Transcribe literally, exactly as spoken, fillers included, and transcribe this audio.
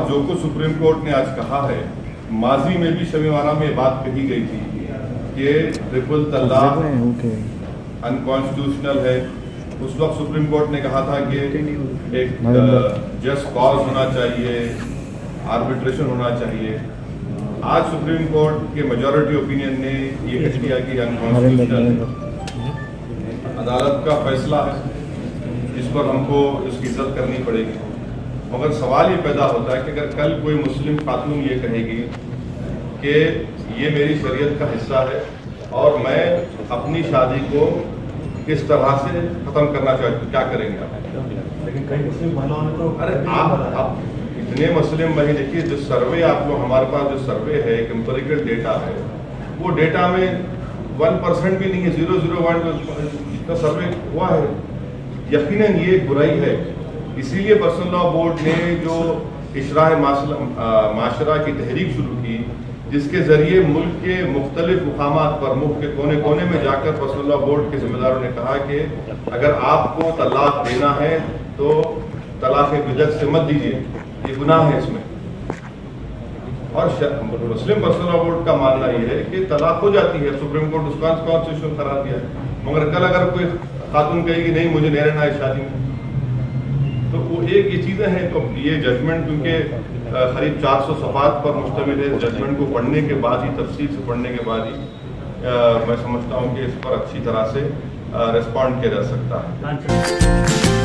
और जो कुछ सुप्रीम कोर्ट ने आज कहा है, माजी में भी शमीवाना में बात कही गई थी कि ट्रिपल तलाक अनकॉन्स्टिट्यूशनल है। उस वक्त सुप्रीम कोर्ट ने कहा था कि एक जस्ट कॉज होना चाहिए, आर्बिट्रेशन होना चाहिए। आज सुप्रीम कोर्ट के मेजॉरिटी ओपिनियन ने ये कह दिया कि अनकॉन्स्टिट्यूशनल है। अदालत का फैसला है, इस पर हमको इसकी इज्जत करनी पड़ेगी। मगर सवाल ये पैदा होता है कि अगर कल कोई मुस्लिम खातून ये कहेगी कि ये मेरी शरीयत का हिस्सा है और मैं अपनी शादी को किस तरह से खत्म करना चाहती हूँ, क्या करेंगे आप? लेकिन कई मुस्लिम महिलाओं ने तो अरे आप आप इतने मुस्लिम भाई देखिए, जो सर्वे आप लोग हमारे पास जो सर्वे है, एक एम्पिरिकल डेटा है, वो डेटा में वन परसेंट भी नहीं है, जीरो जीरो वन का सर्वे हुआ है। यकीनन ये बुराई है। इसीलिए पर्सनल लॉ बोर्ड ने जो इशराह माशरा की तहरीक शुरू की, जिसके जरिए मुल्क के मुख्तलिफ मुकामात पर, मुल्क के कोने कोने में जाकर पर्सनल लॉ बोर्ड के जिम्मेदारों ने कहा कि अगर आपको तलाक देना है तो तलाक बिदअत से मत दीजिए, ये गुनाह है इसमें। और मुस्लिम पर्सनल लॉ बोर्ड का मानना यह है कि तलाक हो जाती है, सुप्रीम कोर्ट उसका कॉन्स्टिट्यूशन करार दिया है। मगर कल अगर कोई खातून कहेगी नहीं मुझे नहीं रहना है शादी में, तो वो एक ये चीज़ें हैं। तो ये जजमेंट क्योंकि करीब चार सौ सफ़ात पर मुश्तमिल है, जजमेंट को पढ़ने के बाद ही, तफसील से पढ़ने के बाद ही आ, मैं समझता हूँ कि इस पर अच्छी तरह से रिस्पॉन्ड किया जा सकता है।